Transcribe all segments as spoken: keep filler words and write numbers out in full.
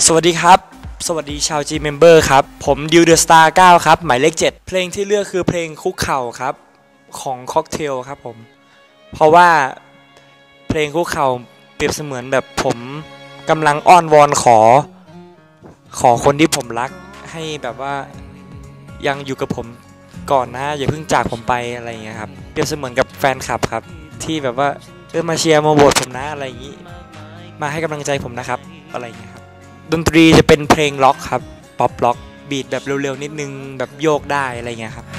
สวัสดีครับสวัสดีชาว G Member ครับผมดิวเดอะสตาร์เก้าครับหมายเลขเจ็ดเพลงที่เลือกคือเพลงคุกเข่าครับของค็อกเทลครับผมเพราะว่าเพลงคุกเข่าเปรียบเสมือนแบบผมกำลังอ้อนวอนขอขอคนที่ผมรักให้แบบว่ายังอยู่กับผมก่อนนะอย่าเพิ่งจากผมไปอะไรอย่างเงี้ยครับเปรียบเสมือนกับแฟนคลับครับที่แบบว่าเออมาเชียร์มาโหวตผมนะอะไรอย่างงี้มาให้กำลังใจผมนะครับอะไรอย่างเงี้ยครับดนตรีจะเป็นเพลงล็อกครับป๊อปล็อกบีทแบบเร็วๆนิดนึงแบบโยกได้อะไรเงี้ยครับ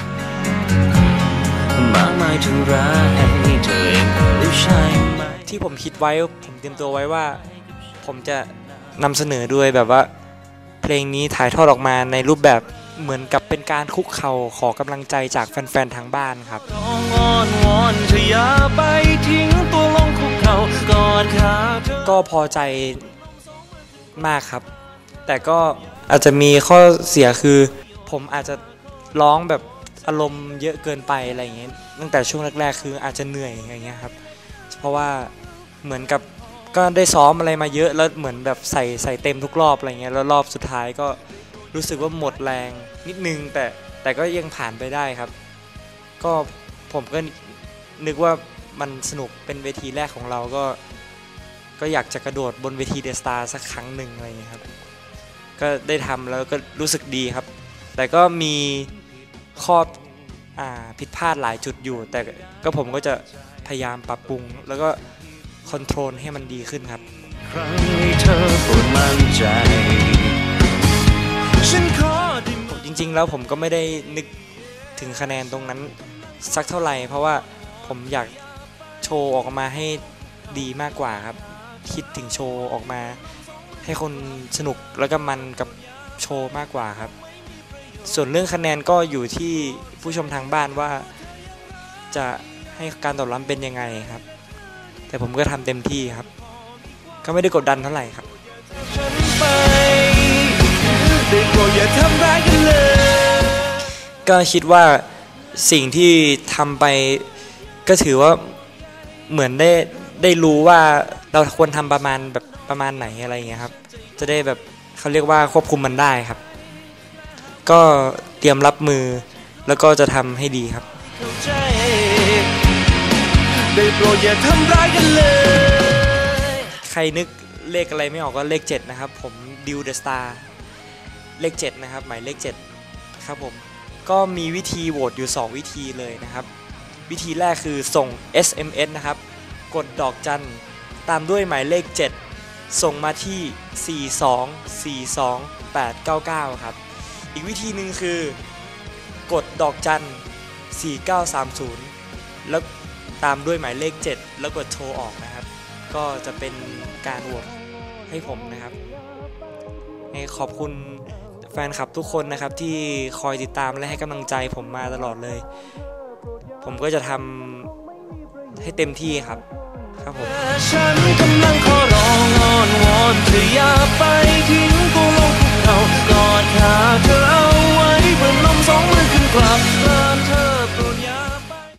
ที่ผมคิดไว้ผมเตรียมตัวไว้ว่าผมจะนำเสนอด้วยแบบว่าเพลงนี้ถ่ายทอดออกมาในรูปแบบเหมือนกับเป็นการคุกเข่าขอกำลังใจจากแฟนๆทางบ้านครับก็พอใจมากครับแต่ก็อาจจะมีข้อเสียคือผมอาจจะร้องแบบอารมณ์เยอะเกินไปอะไรอย่างเงี้ยตั้งแต่ช่วงแรกๆคืออาจจะเหนื่อยอย่างเงี้ยครับเพราะว่าเหมือนกับก็ได้ซ้อมอะไรมาเยอะแล้วเหมือนแบบใส่ใส่เต็มทุกรอบอะไรเงี้ยแล้วรอบสุดท้ายก็รู้สึกว่าหมดแรงนิดนึงแต่แต่ก็ยังผ่านไปได้ครับก็ผมก็นึกว่ามันสนุกเป็นเวทีแรกของเราก็ก็อยากจะกระโดดบนเวทีเดอะสตาร์สักครั้งหนึ่งอะไรเงี้ยครับก็ได้ทำแล้วก็รู้สึกดีครับแต่ก็มีข้ออ่าผิดพลาดหลายจุดอยู่แต่ก็ผมก็จะพยายามปรับปรุงแล้วก็คอนโทรลให้มันดีขึ้นครับจริงๆแล้วผมก็ไม่ได้นึกถึงคะแนนตรงนั้นสักเท่าไหร่เพราะว่าผมอยากโชว์ออกมาให้ดีมากกว่าครับคิดถึงโชว์ออกมาให้คนสนุกแล้วก็มันกับโชว์มากกว่าครับส่วนเรื่องคะแนนก็อยู่ที่ผู้ชมทางบ้านว่าจะให้การตอบรับเป็นยังไงครับแต่ผมก็ทำเต็มที่ครับก็ไม่ได้กดดันเท่าไหร่ครับก็คิดว่าสิ่งที่ทำไปก็ถือว่าเหมือนได้ได้รู้ว่าเราควรทำประมาณแบบประมาณไหนอะไรเงี้ยครับจะได้แบบเขาเรียกว่าควบคุมมันได้ครับก็เตรียมรับมือแล้วก็จะทำให้ดีครับใครนึกเลขอะไรไม่ออกก็เลขเจ็ดนะครับผมดิวเดอะสตาร์เลขเจ็ดนะครับหมายเลขเจ็ดครับผมก็มีวิธีโหวตอยู่สองวิธีเลยนะครับวิธีแรกคือส่ง เอส เอ็ม เอส นะครับกดดอกจันตามด้วยหมายเลขเจ็ดส่งมาที่สี่สองสี่สองแปดเก้าเก้าครับอีกวิธีหนึ่งคือกดดอกจันสี่เก้าสามศูนย์แล้วตามด้วยหมายเลขเจ็ดแล้วกดโทรออกนะครับก็จะเป็นการโหวตให้ผมนะครับขอบคุณแฟนคลับทุกคนนะครับที่คอยติดตามและให้กำลังใจผมมาตลอดเลยผมก็จะทำให้เต็มที่ครับครับผมฉันกำลังขอร้องอ้อนวอนเธออย่าไป